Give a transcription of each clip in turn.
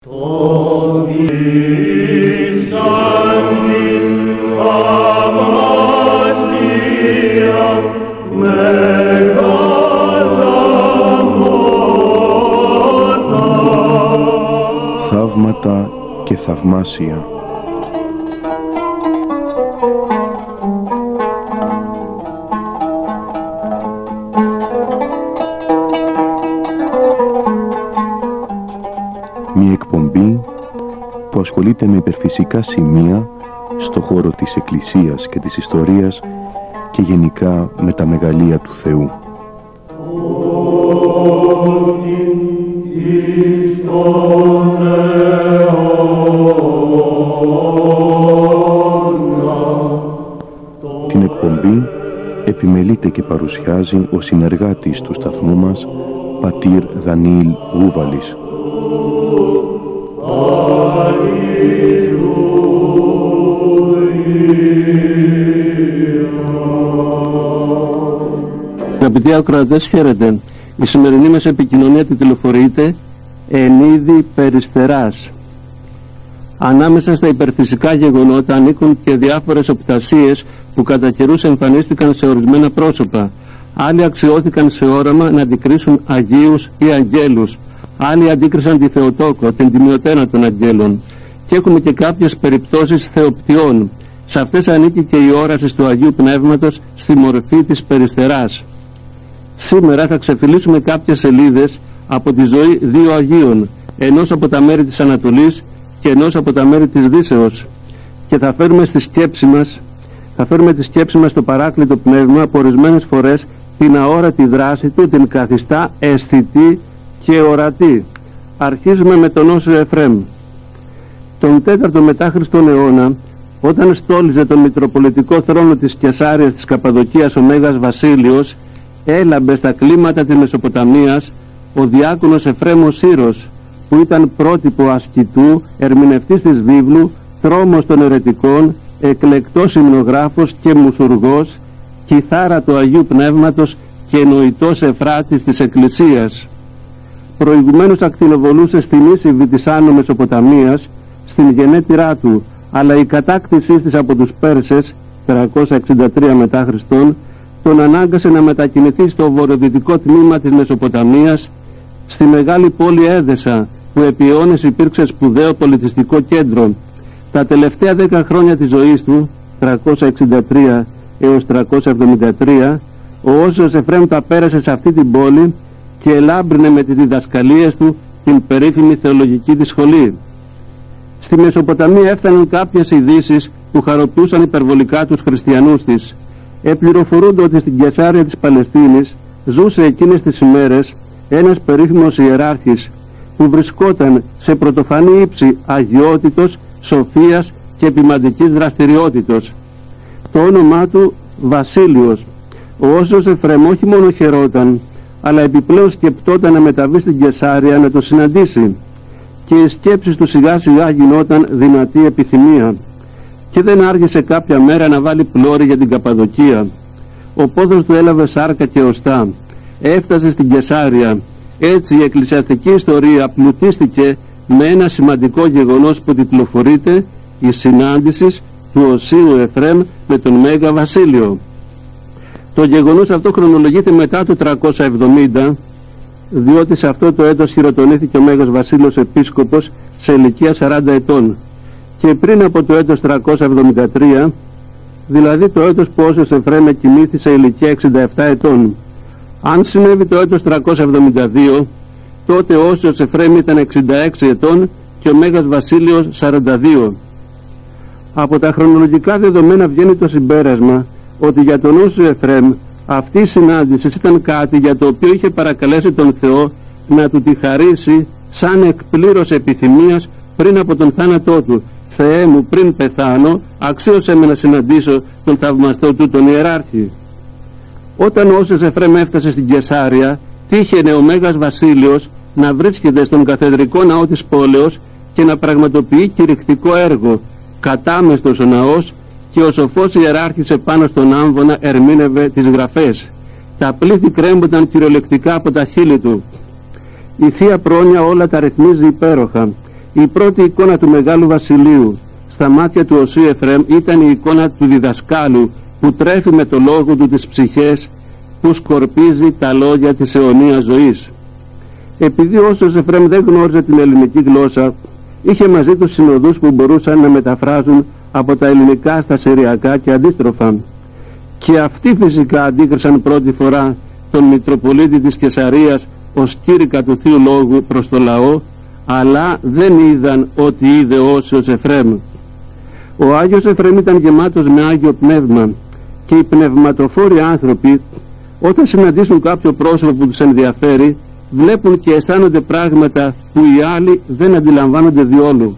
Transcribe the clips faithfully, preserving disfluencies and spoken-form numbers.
Θαύματα και θαυμάσια. Μια εκπομπή που ασχολείται με υπερφυσικά σημεία στο χώρο της Εκκλησίας και της ιστορίας και γενικά με τα μεγαλεία του Θεού. Την εκπομπή επιμελείται και παρουσιάζει ο συνεργάτης του σταθμού μας, πατήρ Δανιήλ Γούβαλης. Αγαπητοί ακροατές, χαίρετε. Η σημερινή μας επικοινωνία τηλεφορείται εν είδη περιστεράς. Ανάμεσα στα υπερφυσικά γεγονότα ανήκουν και διάφορες οπτασίες που κατά καιρούς εμφανίστηκαν σε ορισμένα πρόσωπα. Άλλοι αξιώθηκαν σε όραμα να αντικρίσουν αγίους ή αγγέλους. Άλλοι αντίκρισαν τη Θεοτόκο, την τιμιωτέρα των αγγέλων. Και έχουμε και κάποιες περιπτώσεις θεοπτιών. Σε αυτές ανήκει και η όραση του Αγίου Πνεύματος στη μορφή της περιστεράς. Σήμερα θα ξεφυλίσουμε κάποιες σελίδες από τη ζωή δύο Αγίων, ενός από τα μέρη της Ανατολής και ενός από τα μέρη της Δύσεως, και θα φέρουμε στη σκέψη μας, θα φέρουμε τη σκέψη μας στο παράκλητο πνεύμα που ορισμένες φορές την αόρατη δράση του την καθιστά αισθητή και ορατή. Αρχίζουμε με τον Όσιο Εφραίμ. Τον τέταρτο μετά Χριστόν αιώνα, όταν στόλιζε τον Μητροπολιτικό θρόνο της Κεσάριας της Καπαδοκίας ο Μέγας Βασίλειος, έλαμπε στα κλίματα της Μεσοποταμίας ο διάκονος Εφραίμ ο Σύρος, που ήταν πρότυπο ασκητού, ερμηνευτής της βίβλου, τρόμος των αιρετικών, εκλεκτός υμνογράφος και μουσουργός, κιθάρα του Αγίου Πνεύματος και νοητός εφράτης της Εκκλησίας. Προηγουμένως ακτινοβολούσε στην ίση της Άνω Μεσοποταμίας, στην γενέτειρά του, αλλά η κατάκτησή της από τους Πέρσες, τριακόσια εξήντα τρία μετά Χριστόν, τον ανάγκασε να μετακινηθεί στο βορειοδυτικό τμήμα της Μεσοποταμίας, στη μεγάλη πόλη Έδεσα, που επί αιώνες υπήρξε σπουδαίο πολιτιστικό κέντρο. Τα τελευταία δέκα χρόνια της ζωής του, τριακόσια εξήντα τρία έως τριακόσια εβδομήντα τρία, ο Όσιος Εφραίμ τα πέρασε σε αυτή την πόλη και ελάμπρινε με τις διδασκαλίες του την περίφημη θεολογική της σχολή. Στη Μεσοποταμία έφταναν κάποιες ειδήσεις που χαροποιούσαν υπερβολικά τους χριστιανούς της. Επληροφορούνται ότι στην Κεσάρια της Παλαιστίνης ζούσε εκείνες τις ημέρες ένας περίφημος ιεράρχης που βρισκόταν σε πρωτοφανή ύψη αγιότητος, σοφίας και επιμαντικής δραστηριότητος. Το όνομά του Βασίλειος. Ο Όσιος Εφραίμ όχι μόνο χαιρόταν, αλλά επιπλέον σκεπτόταν να μεταβεί στην Κεσάρια να το συναντήσει, και οι σκέψεις του σιγά σιγά γινόταν δυνατή επιθυμία, και δεν άργησε κάποια μέρα να βάλει πλώρη για την Καπαδοκία. Ο πόδος του έλαβε σάρκα και οστά. Έφτασε στην Κεσάρια. Έτσι η εκκλησιαστική ιστορία πλουτίστηκε με ένα σημαντικό γεγονός που τυπλοφορείται «Η συνάντηση του Οσίου Εφραίμ με τον Μέγα Βασίλειο». Το γεγονός αυτό χρονολογείται μετά το τριακόσια εβδομήντα, διότι σε αυτό το έτος χειροτονήθηκε ο Μέγας Βασίλειος Επίσκοπος σε ηλικία σαράντα ετών, και πριν από το έτος τριακόσια εβδομήντα τρία, δηλαδή το έτος που Όσιος Εφραίμ κοιμήθη σε ηλικία εξήντα επτά ετών. Αν συνέβη το έτος τριακόσια εβδομήντα δύο, τότε ο Όσιος Εφραίμ ήταν εξήντα έξι ετών και ο Μέγας Βασίλειος σαράντα δύο. Από τα χρονολογικά δεδομένα βγαίνει το συμπέρασμα ότι για τον Όσιο Εφραίμ αυτή η συνάντηση ήταν κάτι για το οποίο είχε παρακαλέσει τον Θεό να του τη χαρίσει σαν εκπλήρωση επιθυμίας πριν από τον θάνατό του. «Θεέ μου, πριν πεθάνω, αξίωσε με να συναντήσω τον θαυμαστό του τον ιεράρχη». Όταν ο Όσιος Εφραίμ έφτασε στην Κεσάρια, τύχαινε ο Μέγας Βασίλειος να βρίσκεται στον καθεδρικό ναό της πόλεως και να πραγματοποιεί κηρυκτικό έργο. Κατάμεστος ο ναός και ο σοφός ιεράρχης επάνω στον άμβονα ερμήνευε τις γραφές. Τα πλήθη κρέμπουνταν κυριολεκτικά από τα χείλη του. Η Θεία Πρόνοια όλα τα ρυθμίζει υπέροχα. Η πρώτη εικόνα του Μεγάλου Βασιλείου στα μάτια του Οσίου Εφραίμ ήταν η εικόνα του διδασκάλου που τρέφει με το λόγο του τις ψυχές, που σκορπίζει τα λόγια της αιωνίας ζωής. Επειδή ο Όσιος Εφραίμ δεν γνώριζε την ελληνική γλώσσα, είχε μαζί τους συνοδούς που μπορούσαν να μεταφράζουν από τα ελληνικά στα συριακά και αντίστροφα. Και αυτοί φυσικά αντίκρισαν πρώτη φορά τον Μητροπολίτη της Καισαρίας ως κήρυκα του Θείου Λόγου προς το λαό, αλλά δεν είδαν ότι είδε ο Όσιος Εφραίμ. Ο Άγιος Εφραίμ ήταν γεμάτος με Άγιο Πνεύμα και οι πνευματοφόροι άνθρωποι, όταν συναντήσουν κάποιο πρόσωπο που τους ενδιαφέρει, βλέπουν και αισθάνονται πράγματα που οι άλλοι δεν αντιλαμβάνονται διόλου.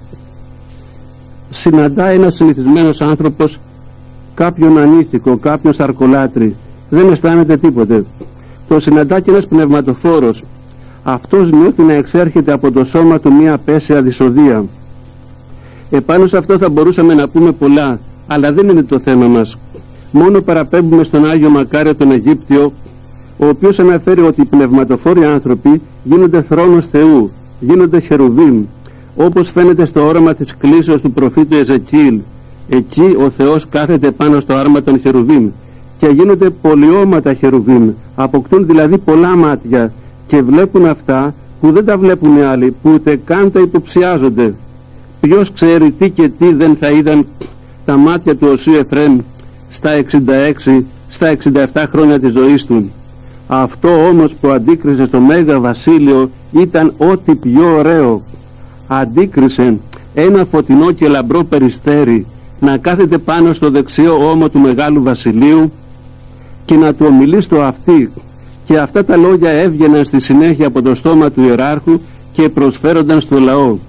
Συναντά ένας συνηθισμένος άνθρωπος κάποιον ανήθικο, κάποιον σαρκολάτρη, δεν αισθάνεται τίποτε. Το συναντά και ένας πνευματοφόρος. Αυτός νιώθει να εξέρχεται από το σώμα του μια απέσια δυσοδεία. Επάνω σε αυτό θα μπορούσαμε να πούμε πολλά, αλλά δεν είναι το θέμα μας. Μόνο παραπέμπουμε στον Άγιο Μακάριο τον Αιγύπτιο, ο οποίος αναφέρει ότι οι πνευματοφόροι άνθρωποι γίνονται θρόνος Θεού, γίνονται χερουβίμ, όπως φαίνεται στο όραμα της κλήσεως του προφήτου Εζεκίηλ. Εκεί ο Θεός κάθεται πάνω στο άρμα των χερουβίμ και γίνονται πολιώματα χερουβίμ, αποκτούν δηλαδή πολλά μάτια και βλέπουν αυτά που δεν τα βλέπουν οι άλλοι, που ούτε καν τα υποψιάζονται. Ποιος ξέρει τι και τι δεν θα είδαν τα μάτια του Οσίου Εφραίμ στα εξήντα έξι, στα εξήντα επτά χρόνια της ζωής του. Αυτό όμως που αντίκρισε στο Μέγα Βασίλειο ήταν ό,τι πιο ωραίο. Αντίκρισε ένα φωτεινό και λαμπρό περιστέρι να κάθεται πάνω στο δεξιό ώμο του Μεγάλου Βασιλείου και να του ομιλεί στο αυτί, και αυτά τα λόγια έβγαιναν στη συνέχεια από το στόμα του ιεράρχου και προσφέρονταν στο λαό.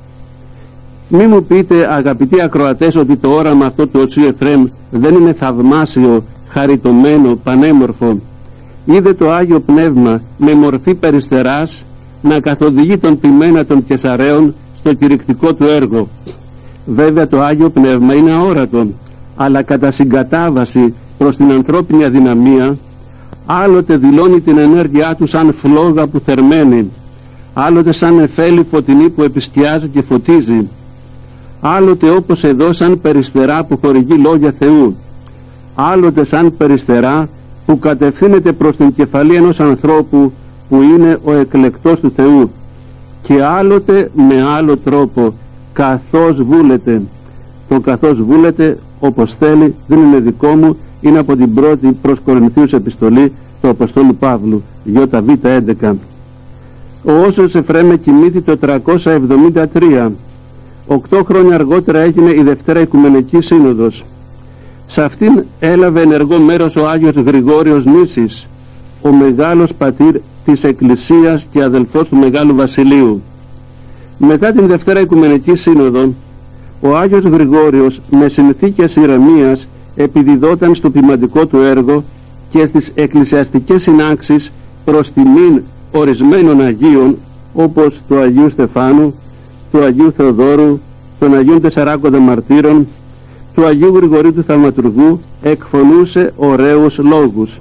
Μη μου πείτε, αγαπητοί ακροατές, ότι το όραμα αυτό του Οσίου Εφραίμ δεν είναι θαυμάσιο, χαριτωμένο, πανέμορφο. Είδε το Άγιο Πνεύμα με μορφή περιστεράς να καθοδηγεί τον ποιμένα των Καισαραίων στο κηρυκτικό του έργο. Βέβαια το Άγιο Πνεύμα είναι αόρατο, αλλά κατά συγκατάβαση προς την ανθρώπινη αδυναμία, άλλοτε δηλώνει την ενέργειά του σαν φλόγα που θερμαίνει, άλλοτε σαν νεφέλη φωτεινή που επισκιάζει και φωτίζει, άλλοτε όπως εδώ σαν περιστερά που χορηγεί λόγια Θεού, άλλοτε σαν περιστερά που κατευθύνεται προς την κεφαλή ενός ανθρώπου που είναι ο εκλεκτός του Θεού, και άλλοτε με άλλο τρόπο, καθώς βούλεται. Το καθώς βούλεται όπως θέλει δεν είναι δικό μου, είναι από την πρώτη προς Κορινθίους επιστολή του Αποστόλου Παύλου, Β έντεκα. Ο Όσιος Εφραίμ κοιμήθη το τριακόσια εβδομήντα τρία. Οκτώ χρόνια αργότερα έγινε η Δευτέρα Οικουμενική Σύνοδος. Σε αυτήν έλαβε ενεργό μέρος ο Άγιος Γρηγόριος Νήσης, ο μεγάλος πατήρ της Εκκλησίας και αδελφός του Μεγάλου Βασιλείου. Μετά την Δευτέρα Οικουμενική Σύνοδο, ο Άγιος Γρηγόριος με συνθήκες ηρεμίας επιδιδόταν στο ποιμαντικό του έργο και στις εκκλησιαστικές συνάξεις προς τιμήν ορισμένων Αγίων, όπως του Αγίου Στεφάνου, του Αγίου Θεοδόρου, των Αγίων Τεσσαράκοντα Μαρτύρων, του Αγίου Γρηγορίου του Θαυματουργού, εκφωνούσε ωραίους λόγους.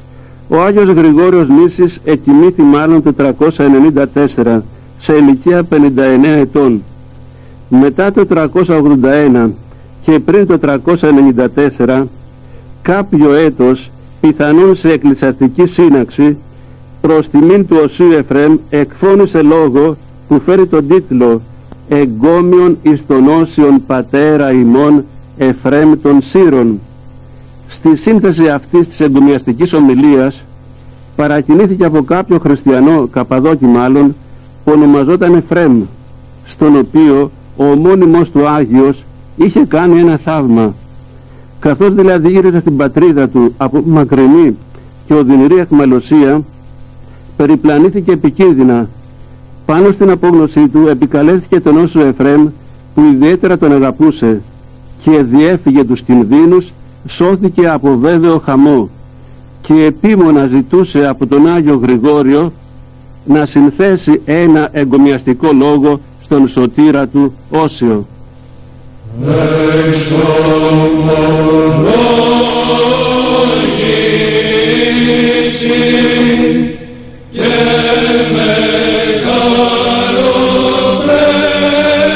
Ο Άγιος Γρηγόριος Νήσης εκοιμήθη μάλλον το τριακόσια ενενήντα τέσσερα, σε ηλικία πενήντα εννέα ετών. Μετά το τριακόσια ογδόντα ένα και πριν το τριακόσια ενενήντα τέσσερα, κάποιο έτος, πιθανόν σε εκκλησιαστική σύναξη, προς τιμήν του Οσίου Εφραίμ εκφώνησε λόγο που φέρει τον τίτλο «Εγκόμιον εις τον Όσιον πατέρα ημών Εφραίμ των Σύρων». Στη σύνθεση αυτής της εγκομιαστικής ομιλίας παρακινήθηκε από κάποιο χριστιανό, Καπαδόκη μάλλον, που ονομαζόταν Εφραίμ, στον οποίο ο ομώνυμος του Άγιος είχε κάνει ένα θαύμα. Καθώς δηλαδή γύριζε στην πατρίδα του από μακρινή και οδυνηρή αιχμαλωσία, περιπλανήθηκε επικίνδυνα. Πάνω στην απόγνωσή του επικαλέστηκε τον Όσιο Εφραίμ, που ιδιαίτερα τον αγαπούσε, και διέφυγε τους κινδύνους, σώθηκε από βέβαιο χαμό και επίμονα ζητούσε από τον Άγιο Γρηγόριο να συνθέσει ένα εγκομιαστικό λόγο στον σωτήρα του Όσιο. και με καλό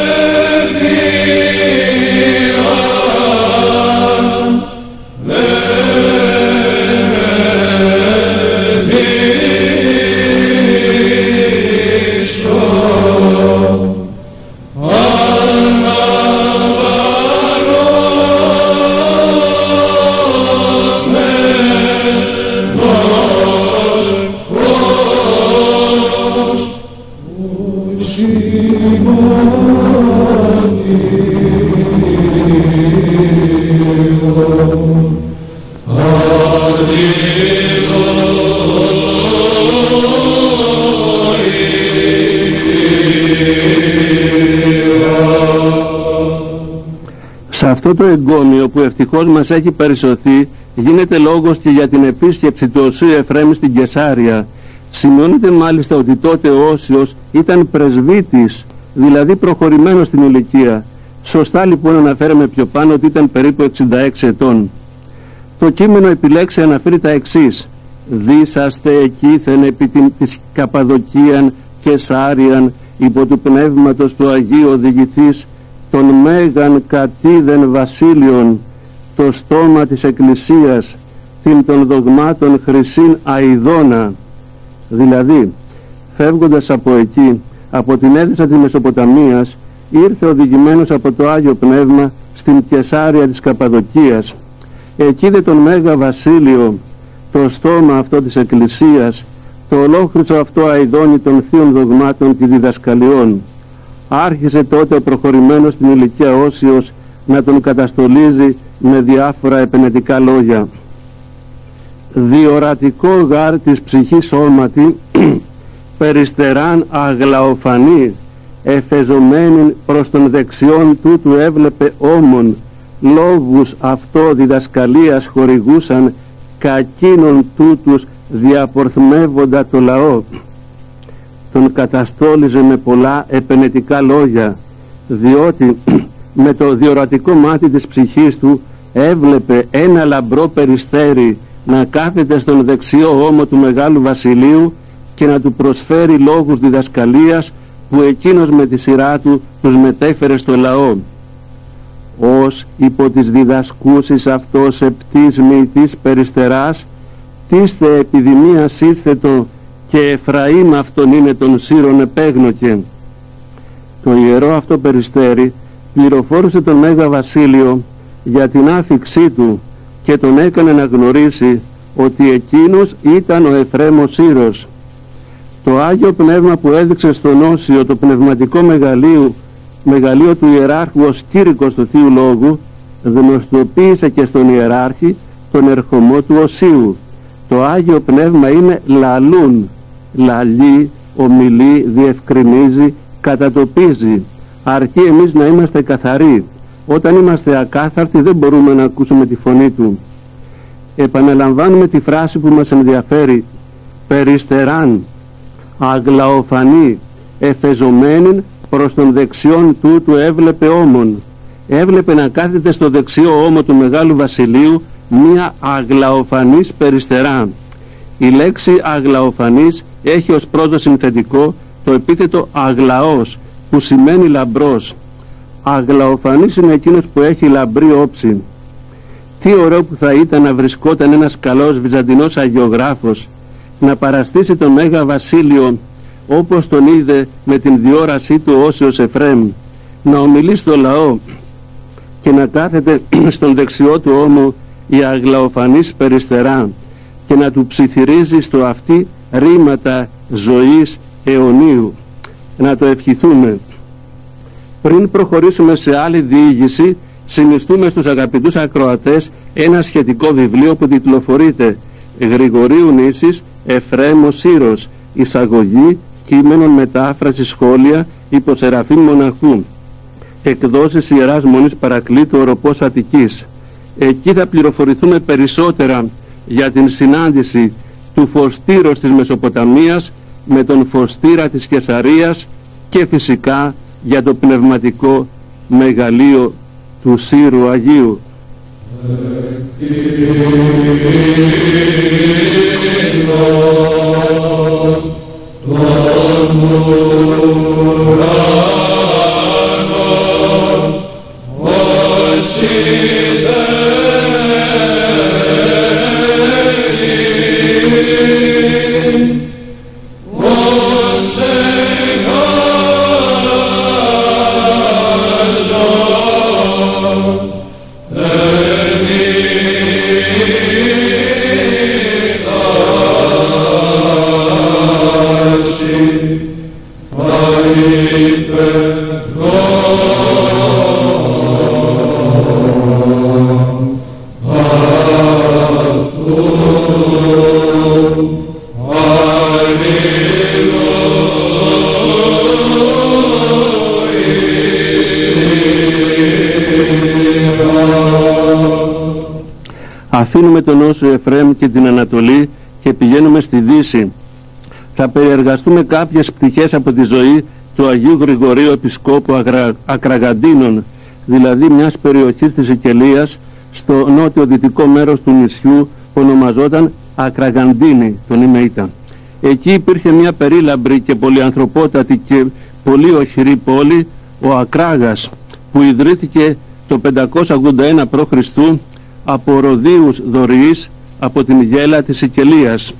Αυτό το εγκόμιο που ευτυχώς μας έχει περισσωθεί γίνεται λόγος και για την επίσκεψη του Οσίου Εφραίμ στην Κεσάρια. Σημειώνεται μάλιστα ότι τότε ο Όσιος ήταν πρεσβύτης, δηλαδή προχωρημένος στην ηλικία. Σωστά λοιπόν αναφέραμε πιο πάνω ότι ήταν περίπου εξήντα έξι ετών. Το κείμενο επιλέξει αναφέρει τα εξής: «Δίσαστε εκείθεν επί την, της Καπαδοκίαν και Σάριαν υπό του πνεύματος του Αγίου οδηγηθείς των μέγαν κατήδεν βασίλειων το στόμα της Εκκλησίας την των δογμάτων χρυσήν αηδώνα». Δηλαδή, φεύγοντας από εκεί, από την έδεσα της Μεσοποταμίας, ήρθε οδηγημένος από το Άγιο Πνεύμα στην Κεσάρια της Καπαδοκίας. Εκεί δε τον Μέγα Βασίλειο, το στόμα αυτό της Εκκλησίας, το ολόχρυσο αυτό αηδόνι των θείων δογμάτων και διδασκαλιών. Άρχισε τότε ο προχωρημένος στην ηλικία Όσιος να τον καταστολίζει με διάφορα επενετικά λόγια. «Διορατικό γάρ της ψυχής σώματι, περιστεράν αγλαοφανή, εφεζομένην προς τον δεξιόν τούτου έβλεπε όμον, λόγους αυτό διδασκαλίας χορηγούσαν, κακίνων τούτους διαπορθμεύοντα το λαό». Τον καταστόλιζε με πολλά επενετικά λόγια, διότι με το διορατικό μάτι της ψυχής του έβλεπε ένα λαμπρό περιστέρι να κάθεται στον δεξιό ώμο του Μεγάλου Βασιλείου και να του προσφέρει λόγους διδασκαλίας που εκείνος με τη σειρά του τους μετέφερε στο λαό. «Ως υπό τις διδασκούσεις αυτός επτίσμη της περιστεράς, τίστε επιδημίας ίσθετο και Εφραήμ αυτόν είναι τον Σύρων επέγνωκε». Το ιερό αυτό περιστέρι πληροφόρησε τον Μέγα Βασίλειο για την άφιξή του και τον έκανε να γνωρίσει ότι εκείνος ήταν ο Εφραίμ ο Σύρος. Το Άγιο Πνεύμα που έδειξε στον Όσιο το πνευματικό μεγαλείο, μεγαλείο του Ιεράρχου ως κήρυκος του Θείου Λόγου, γνωστοποίησε και στον Ιεράρχη τον ερχομό του Οσίου. Το Άγιο Πνεύμα είναι λαλούν, λαλεί, ομιλεί, διευκρινίζει, κατατοπίζει. Αρκεί εμείς να είμαστε καθαροί. Όταν είμαστε ακάθαρτοι δεν μπορούμε να ακούσουμε τη φωνή του. Επαναλαμβάνουμε τη φράση που μας ενδιαφέρει: «Περιστεράν, αγλαοφανή, εφεζομένην προς τον δεξιόν τούτου έβλεπε όμον». Έβλεπε να κάθεται στο δεξιό ώμο του Μεγάλου Βασιλείου μία αγλαοφανής περιστερά. Η λέξη αγλαοφανής έχει ως πρώτο συνθετικό το επίθετο αγλαός, που σημαίνει λαμπρός. Αγλαοφανής είναι εκείνος που έχει λαμπρή όψη. Τι ωραίο που θα ήταν να βρισκόταν ένας καλός βυζαντινός αγιογράφος να παραστήσει τον Μέγα Βασίλειο όπως τον είδε με την διόρασή του Όσιος Εφραίμ, να ομιλεί στο λαό και να κάθεται στον δεξιό του ώμο η αγλαοφανής περιστερά και να του ψιθυρίζει στο αυτί ρήματα ζωής αιωνίου. Να το ευχηθούμε. Πριν προχωρήσουμε σε άλλη διήγηση, συνιστούμε στους αγαπητούς ακροατές ένα σχετικό βιβλίο που τιτλοφορείται «Γρηγορίου Νήσης, Εφραίμ ο Σύρος, εισαγωγή, κείμενον, μετάφραση, σχόλια, υπό Σεραφείμ Μοναχού, εκδόσεις Ιεράς Μονής Παρακλήτου Οροπός Αττικής». Εκεί θα πληροφορηθούμε περισσότερα για την συνάντηση του Φωστήρος της Μεσοποταμίας με τον Φωστήρα της Κεσαρίας και φυσικά για το πνευματικό μεγαλείο του Σύρου Αγίου. Alleluia. Αφήνουμε τον Όσο Εφραίμ και την Ανατολή και πηγαίνουμε στη Δύση. Θα περιεργαστούμε κάποιες πτυχές από τη ζωή του Αγίου Γρηγορίου Επισκόπου Ακρα... Ακραγαντίνων, δηλαδή μιας περιοχής της Σικελίας στο νότιο-δυτικό μέρος του νησιού που ονομαζόταν Ακραγαντίνη, τον Ιμεΐτα. Εκεί υπήρχε μια περίλαμπρη και πολυανθρωπότατη και πολύ οχυρή πόλη, ο Ακράγας, που ιδρύθηκε το πεντακόσια ογδόντα ένα π.Χ. από Ροδίους Δωρυείς από την γέλα της Σικελίας.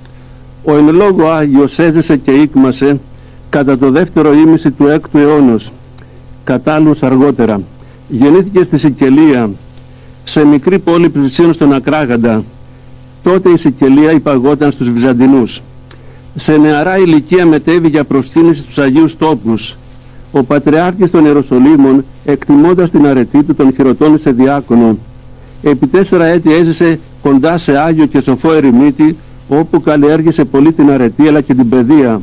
Ο εν λόγω Άγιος έζησε και ήκμασε κατά το δεύτερο ήμιση του έκτου αιώνος, κατά άλλους αργότερα. Γεννήθηκε στη Σικελία, σε μικρή πόλη πλησίων στον Ακράγαντα. Τότε η Σικελία υπαγόταν στους Βυζαντινούς. Σε νεαρά ηλικία μετέβη για προσκύνηση στους Αγίους Τόπους. Ο Πατριάρχης των Ιεροσολύμων, εκτιμώντας την αρετή του, τον χειροτώνησε διάκονο. Επί τέσσερα έτη έζησε κοντά σε Άγιο και σοφό ερημίτη, όπου καλλιέργησε πολύ την αρετή αλλά και την παιδεία.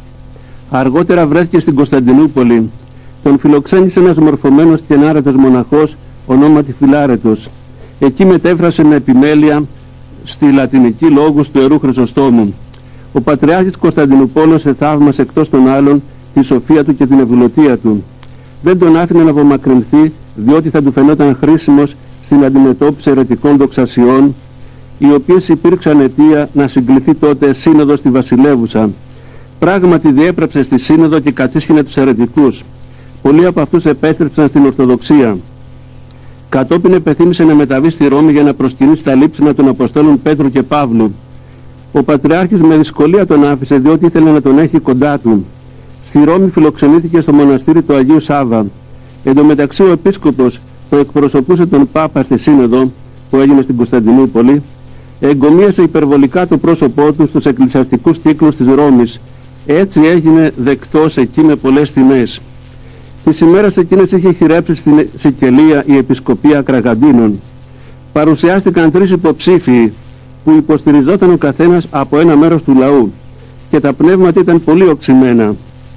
Αργότερα βρέθηκε στην Κωνσταντινούπολη. Τον φιλοξένησε ένας μορφωμένος και ενάρετος μοναχός, ονόματι Φιλάρετος. Εκεί μετέφρασε με επιμέλεια στη λατινική λόγους του Ιερού Χρυσοστόμου. Ο Πατριάρχης Κωνσταντινουπόλεως εθαύμασε εκτός των άλλων τη σοφία του και την ευγλωτία του. Δεν τον άφηνε να απομακρυνθεί, διότι θα του φαινόταν χρήσιμος στην αντιμετώπιση αιρετικών δοξασιών, οι οποίες υπήρξαν αιτία να συγκληθεί τότε σύνοδο στη Βασιλεύουσα. Πράγματι διέπραψε στη σύνοδο και κατήσχυνε τους αιρετικούς. Πολλοί από αυτούς επέστρεψαν στην Ορθοδοξία. Κατόπιν επεθύμησε να μεταβεί στη Ρώμη για να προσκυνήσει τα λείψανα των Αποστόλων Πέτρου και Παύλου. Ο Πατριάρχης με δυσκολία τον άφησε, διότι ήθελε να τον έχει κοντά του. Στη Ρώμη φιλοξενήθηκε στο μοναστήρι του Αγίου Σάβα. Εν τω μεταξύ ο Επίσκοπος που εκπροσωπούσε τον Πάπα στη Σύνοδο που έγινε στην Κωνσταντινούπολη, εγκομίασε υπερβολικά το πρόσωπό του στους εκκλησιαστικούς κύκλους της Ρώμης. Έτσι έγινε δεκτός εκεί με πολλές τιμές. Τις ημέρες εκείνες είχε χειρέψει στην Σικελία η Επισκοπία Ακραγαντίνων. Παρουσιάστηκαν τρεις υποψήφιοι που υποστηριζόταν ο καθένας από ένα μέρος του λαού και τα πνεύματα ήταν πολύ οξυμένα.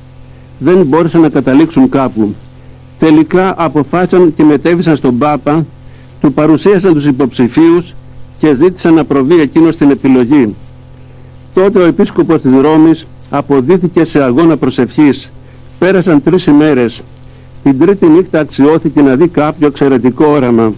Δεν μπόρεσαν να καταλήξουν κάπου. Τελικά αποφάσισαν και μετέβησαν στον Πάπα, του παρουσίασαν τους υποψηφίους και ζήτησαν να προβεί εκείνος στην επιλογή. Τότε ο Επίσκοπος της Ρώμης αποδίθηκε σε αγώνα προσευχής. Πέρασαν τρεις ημέρες. Την τρίτη νύχτα αξιώθηκε να δει κάποιο εξαιρετικό όραμα.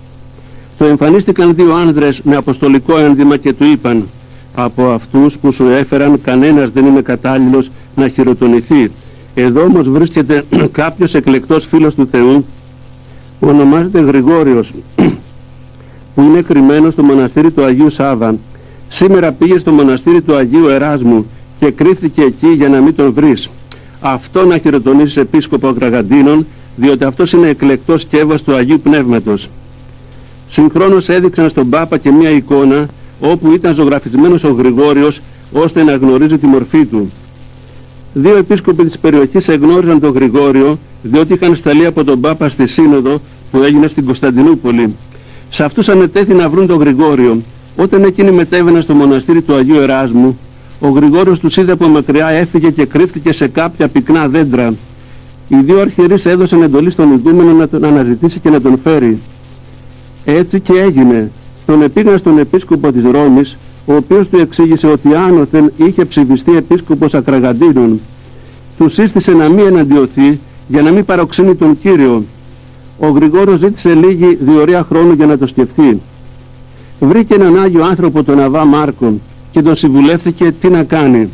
Το εμφανίστηκαν δύο άνδρες με αποστολικό ένδυμα και του είπαν: «Από αυτούς που σου έφεραν κανένας δεν είναι κατάλληλος να χειροτονηθεί. Εδώ όμως βρίσκεται κάποιος εκλεκτός φίλος του Θεού που ονομάζεται Γρηγόριος, που είναι κρυμμένος στο μοναστήρι του Αγίου Σάβα. Σήμερα πήγε στο μοναστήρι του Αγίου Εράσμου και κρύφθηκε εκεί για να μην τον βρεις. Αυτό να χειροτονήσεις Επίσκοπο Ακραγαντίνων, διότι αυτός είναι εκλεκτός σκεύος του Αγίου Πνεύματος». Συγχρόνως έδειξαν στον Πάπα και μία εικόνα όπου ήταν ζωγραφισμένος ο Γρηγόριος ώστε να γνωρίζει τη μορφή του. Δύο επίσκοποι της περιοχής εγνώριζαν τον Γρηγόριο, διότι είχαν σταλεί από τον Πάπα στη Σύνοδο που έγινε στην Κωνσταντινούπολη. Σε αυτούς ανετέθη να βρουν τον Γρηγόριο. Όταν εκείνοι μετέβαιναν στο μοναστήρι του Αγίου Εράσμου, ο Γρηγόριος τους είδε από μακριά, έφυγε και κρύφτηκε σε κάποια πυκνά δέντρα. Οι δύο αρχιερείς έδωσαν εντολή στον ηγούμενο να τον αναζητήσει και να τον φέρει. Έτσι και έγινε. Τον επήγαν στον Επίσκοπο της Ρώμης, ο οποίος του εξήγησε ότι άνωθεν είχε ψηφιστεί Επίσκοπος Ακραγαντίνων. Του σύστησε να μην εναντιωθεί για να μην παροξύνει τον Κύριο. Ο Γρηγόριος ζήτησε λίγη διορία χρόνου για να το σκεφτεί. Βρήκε έναν Άγιο άνθρωπο, τον Αββά Μάρκο, και τον συμβουλεύθηκε τι να κάνει.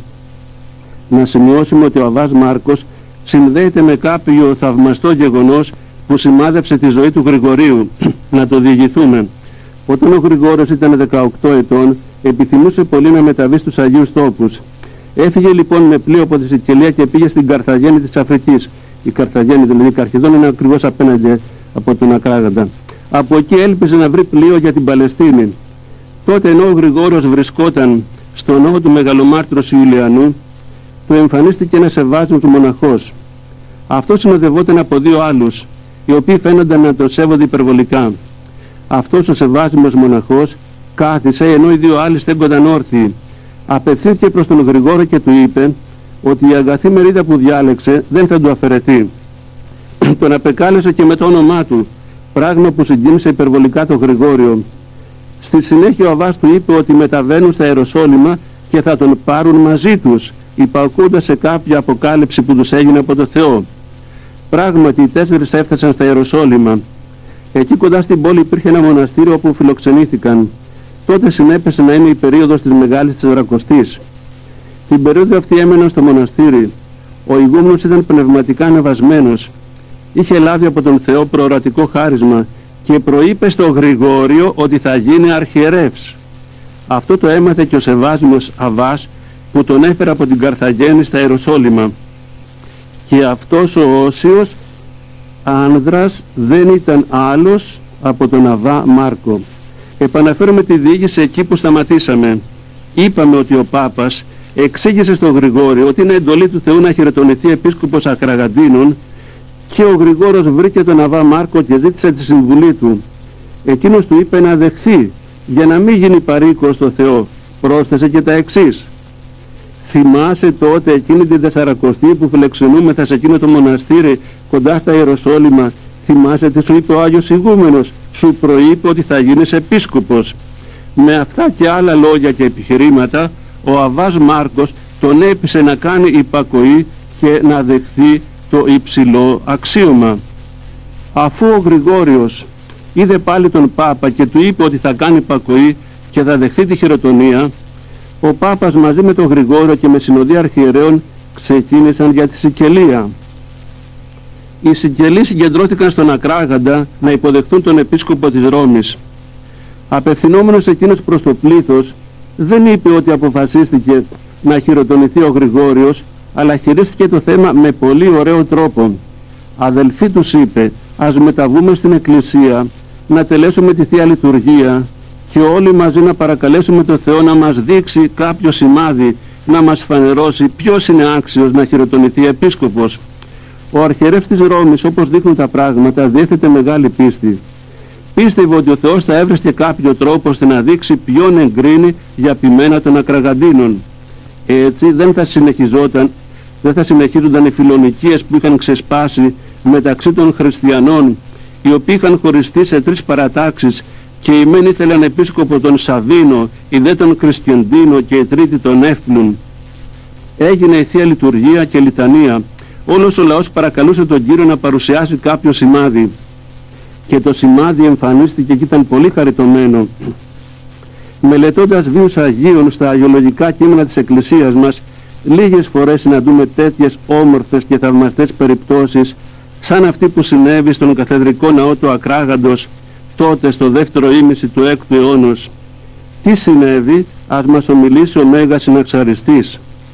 Να σημειώσουμε ότι ο Αββάς Μάρκος συνδέεται με κάποιο θαυμαστό γεγονός που σημάδεψε τη ζωή του Γρηγορίου. Να το διηγηθούμε. Όταν ο Γρηγόριος ήταν δεκαοκτώ ετών, επιθυμούσε πολύ να μεταβεί στους Αγίους Τόπους. Έφυγε λοιπόν με πλοίο από τη Σικελία και πήγε στην Καρθαγέννη της Αφρικής. Η Καρθαγέννη, δηλαδή η Καρχιδόν, είναι ακριβώς απέναντι από τον Ακράγαντα. Από εκεί έλπιζε να βρει πλοίο για την Παλαιστίνη. Τότε ενώ ο Γρηγόριος βρισκόταν στο νόμο του Μεγαλομάρτυρος Ιουλιανού, του εμφανίστηκε ένας ευάσμος μοναχός. Αυτός συνοδευόταν από δύο άλλους, οι οποίοι φαίνονταν να τον σέβονται υπερβολικά. Αυτός ο σεβάσιμος μοναχός κάθισε ενώ οι δύο άλλοι στέκονταν όρθιοι. Απευθύνθηκε προς τον Γρηγόριο και του είπε ότι η αγαθή μερίδα που διάλεξε δεν θα του αφαιρεθεί. Τον απεκάλεσε και με το όνομά του, πράγμα που συγκίνησε υπερβολικά τον Γρηγόριο. Στη συνέχεια ο Αββάς του είπε ότι μεταβαίνουν στα Ιεροσόλυμα και θα τον πάρουν μαζί τους, υπακούοντας σε κάποια αποκάλυψη που τους έγινε από το Θεό. Πράγματι οι τέσσερις έφτασαν στα Ιεροσόλυμα. Εκεί κοντά στην πόλη υπήρχε ένα μοναστήριο όπου φιλοξενήθηκαν. Τότε συνέπεσε να είναι η περίοδος της Μεγάλης Τεσσαρακοστής. Την περίοδο αυτή έμεναν στο μοναστήρι. Ο ηγούμενος ήταν πνευματικά ανεβασμένος. Είχε λάβει από τον Θεό προορατικό χάρισμα και προείπε στο Γρηγόριο ότι θα γίνει αρχιερεύς. Αυτό το έμαθε και ο Σεβάσμιος Αββάς που τον έφερε από την Καρθαγένη στα Ιεροσόλυμα. Και αυτός ο Όσιος άνδρας δεν ήταν άλλος από τον Αββά Μάρκο. Επαναφέρουμε τη διήγηση εκεί που σταματήσαμε. Είπαμε ότι ο Πάπας εξήγησε στον Γρηγόριο ότι είναι εντολή του Θεού να χειροτονηθεί επίσκοπος Ακραγαντίνων και ο Γρηγόρος βρήκε τον Αββά Μάρκο και ζήτησε τη συμβουλή του. Εκείνος του είπε να δεχθεί για να μην γίνει παροίκος στο Θεό. Πρόσθεσε και τα εξής. Θυμάσαι τότε εκείνη την Τεσσαρακοστή που φιλεξενούμεθα σε εκείνο το μοναστήρι κοντά στα Ιεροσόλυμα? Θυμάσαι τι σου είπε ο Άγιος Ηγούμενος? Σου προείπε ότι θα γίνεις επίσκοπος. Με αυτά και άλλα λόγια και επιχειρήματα ο Αββάς Μάρκος τον έπεισε να κάνει υπακοή και να δεχθεί το υψηλό αξίωμα. Αφού ο Γρηγόριος είδε πάλι τον Πάπα και του είπε ότι θα κάνει υπακοή και θα δεχθεί τη χειροτονία, ο Πάπας μαζί με τον Γρηγόριο και με συνοδεία αρχιερέων ξεκίνησαν για τη Σικελία. Οι Σικελοί συγκεντρώθηκαν στον Ακράγαντα να υποδεχθούν τον επίσκοπο της Ρώμης. Απευθυνόμενος εκείνος προς το πλήθος, δεν είπε ότι αποφασίστηκε να χειροτονηθεί ο Γρηγόριος, αλλά χειρίστηκε το θέμα με πολύ ωραίο τρόπο. Αδελφοί, τους είπε, ας μεταβούμε στην εκκλησία, να τελέσουμε τη Θεία Λειτουργία και όλοι μαζί να παρακαλέσουμε τον Θεό να μας δείξει κάποιο σημάδι, να μας φανερώσει ποιος είναι άξιος να χειροτονηθεί επίσκοπος. Ο αρχιερεύς της Ρώμης, όπως δείχνουν τα πράγματα, διέθετε μεγάλη πίστη. Πίστευε ότι ο Θεός θα έβρισκε κάποιο τρόπο ώστε να δείξει ποιον εγκρίνει για ποιμένα των Ακραγαντίνων. Έτσι δεν θα συνεχιζόταν, δεν θα συνεχίζονταν οι φιλονικίες που είχαν ξεσπάσει μεταξύ των χριστιανών, οι οποίοι είχαν χωριστεί σε τρεις παρατάξεις και οι μεν ήθελαν επίσκοπο τον Σαβίνο, οι δε τον Κριστιαντίνο και οι τρίτοι τον Εύπλουν. Έγινε η Θεία Λειτουργία και Λιτανία. Όλος ο λαός παρακαλούσε τον Κύριο να παρουσιάσει κάποιο σημάδι. Και το σημάδι εμφανίστηκε και ήταν πολύ χαριτωμένο. Μελετώντας βίους Αγίων στα αγιολογικά κείμενα της Εκκλησίας μας, λίγες φορές συναντούμε τέτοιες όμορφες και θαυμαστές περιπτώσεις σαν αυτή που συνέβη στον καθεδρικό ναό του Ακράγαντος τότε στο δεύτερο ήμιση του έκτου αιώνος. Τι συνέβη? Ας μας ομιλήσει ο Μέγας Συναξαριστής.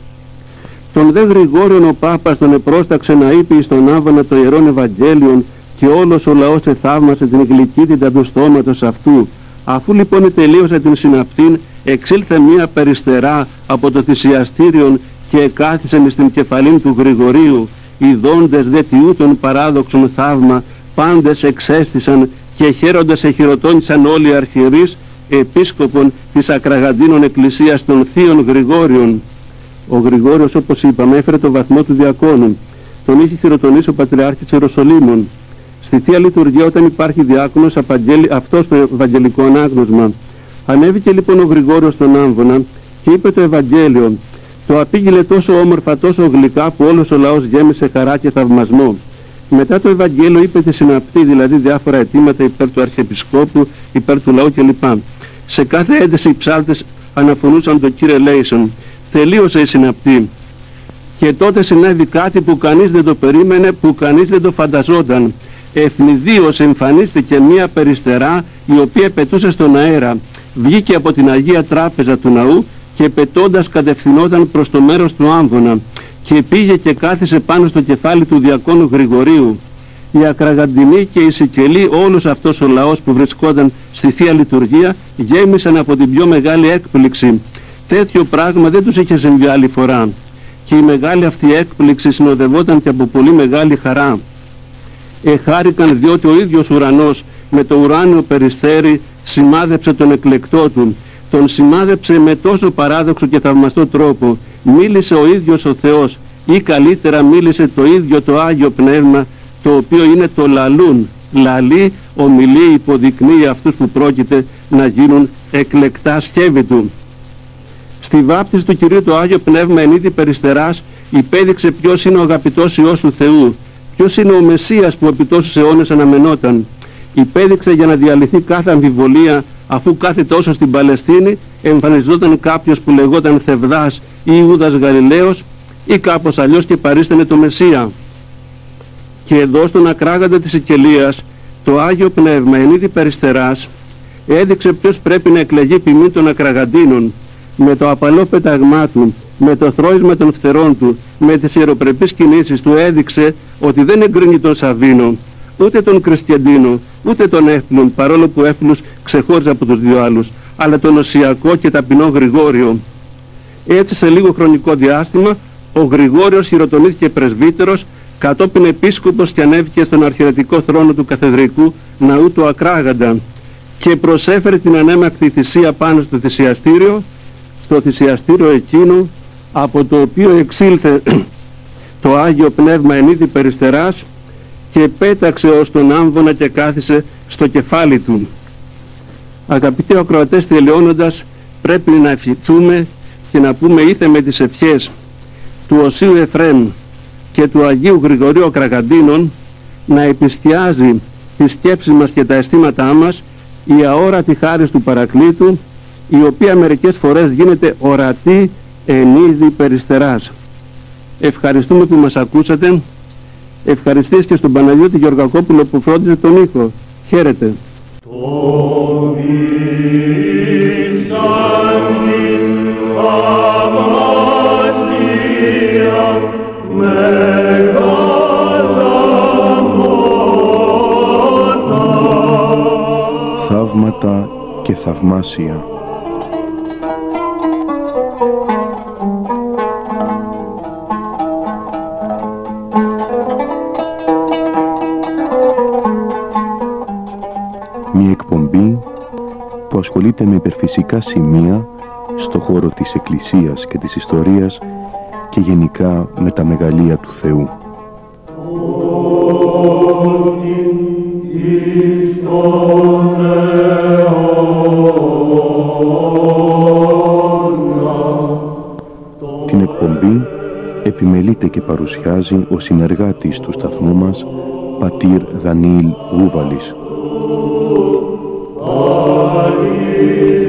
Τον δε Γρηγόριον ο Πάπας τον επρόσταξε να είπε στον άβανα το Ιερών Ευαγγέλιον και όλος ο λαός εθαύμασε την γλυκύτητα του στόματος αυτού. Αφού λοιπόν τελείωσε την συναυτήν, εξήλθε μία περιστερά από το θυσιαστήριον και εκάθισεν στην κεφαλήν του Γρηγορίου. Οι δόντες δε τιού των παράδοξων θαύμα πάντες εξέστησαν και χαίροντας εχειροτώνησαν όλοι οι αρχιερείς επίσκοπων της Ακραγαντίνων Εκκλησίας των Θείων Γρηγόριων. Ο Γρηγόριος, όπως είπαμε, έφερε το βαθμό του διακόνου. Τον είχε χειροτονήσει ο Πατριάρχης Ιεροσολύμων. Στη Θεία Λειτουργία, όταν υπάρχει διάκονος, απαγγέλει αυτό το Ευαγγελικό ανάγνωσμα. Ανέβηκε λοιπόν ο Γρηγόριος στον άμβονα και είπε το Ευαγγέλιο. Το απήγγειλε τόσο όμορφα, τόσο γλυκά, που όλος ο λαός γέμισε χαρά και θαυμασμό. Μετά το Ευαγγέλιο είπε τη συναπτή, δηλαδή διάφορα αιτήματα υπέρ του Αρχιεπισκόπου, υπέρ του λαού κλπ. Σε κάθε έντεση οι ψάλτες αναφωνούσαν τον Κύριε Λέησον. Τελείωσε η συναπτή. Και τότε συνέβη κάτι που κανείς δεν το περίμενε, που κανείς δεν το φανταζόταν. Ευνηδίως εμφανίστηκε μία περιστερά η οποία πετούσε στον αέρα. Βγήκε από την Αγία Τράπεζα του ναού και πετώντας κατευθυνόταν προς το μέρος του άμβονα και πήγε και κάθισε πάνω στο κεφάλι του διακόνου Γρηγορίου. Οι Ακραγαντινοί και οι Σικελοί, όλος αυτός ο λαός που βρισκόταν στη Θεία Λειτουργία, γέμισαν από την πιο μεγάλη έκπληξη. Τέτοιο πράγμα δεν τους είχε συμβεί άλλη φορά. Και η μεγάλη αυτή έκπληξη συνοδευόταν και από πολύ μεγάλη χαρά. Εχάρηκαν διότι ο ίδιος ουρανός με το ουράνιο περιστέρι σημάδεψε τον εκλεκτό του. Τον σημάδεψε με τόσο παράδοξο και θαυμαστό τρόπο. Μίλησε ο ίδιος ο Θεός, ή καλύτερα μίλησε το ίδιο το Άγιο Πνεύμα, το οποίο είναι το λαλούν, λαλεί, ομιλεί, υποδεικνύει αυτούς που πρόκειται να γίνουν εκλεκτά σκεύη του. Στη βάπτιση του Κυρίου το Άγιο Πνεύμα εν είδη περιστεράς υπέδειξε ποιος είναι ο αγαπητός Υιός του Θεού, ποιος είναι ο Μεσσίας που επί τόσους αιώνες αναμενόταν. Υπέδειξε για να διαλυθεί κάθε αμφιβολία, αφού κάθε τόσο στην Παλαιστίνη εμφανιζόταν κάποιος που λεγόταν Θευδάς ή Ιούδας Γαλιλαίος ή κάπως αλλιώς και παρίστανε το Μεσσία. Και εδώ στον ακράγαντα της Σικελίας το Άγιο Πνεύμα εν είδη περιστεράς έδειξε ποιος πρέπει να εκλεγεί ποιμήν των ακραγαντίνων, με το απαλό πέταγμά του, με το θρώισμα των φτερών του, με τις ιεροπρεπείς κινήσεις του έδειξε ότι δεν εγκρίνει τον Σαβίνο, ούτε τον Κριστιαντίνο, ούτε τον Έφυλον, παρόλο που Έφυλος ξεχώριζε από τους δύο άλλους, αλλά τον Οσιακό και ταπεινό Γρηγόριο. Έτσι σε λίγο χρονικό διάστημα ο Γρηγόριος χειροτονήθηκε πρεσβύτερος, κατόπιν επίσκοπος και ανέβηκε στον αρχιερετικό θρόνο του καθεδρικού ναού του Ακράγαντα και προσέφερε την ανέμακτη θυσία πάνω στο θυσιαστήριο, στο θυσιαστήριο εκείνο από το οποίο εξήλθε το Άγιο Πνεύμα εν είδη περιστεράς και πέταξε ως τον άμβονα και κάθισε στο κεφάλι του. Αγαπητοί ακροατές, τελειώνοντας, πρέπει να ευχηθούμε και να πούμε ήθε με τις ευχές του Οσίου Εφραίμ και του Αγίου Γρηγορίου Ακραγαντίνων να επισκιάζει τις σκέψεις μας και τα αισθήματά μας η αόρατη χάρις του Παρακλήτου, η οποία μερικές φορές γίνεται ορατή εν είδη περιστεράς. Ευχαριστούμε που μας ακούσατε. Ευχαριστήσεις και στον Παναγιώτη Γεωργακόπουλο που φρόντιζε τον ήχο. Χαίρετε. Θαύματα και θαυμάσια. Μια εκπομπή που ασχολείται με υπερφυσικά σημεία στο χώρο της Εκκλησίας και της ιστορίας και γενικά με τα μεγαλεία του Θεού. Την εκπομπή επιμελείται και παρουσιάζει ο συνεργάτης του σταθμού μας, πατήρ Δανιήλ Γούβαλης.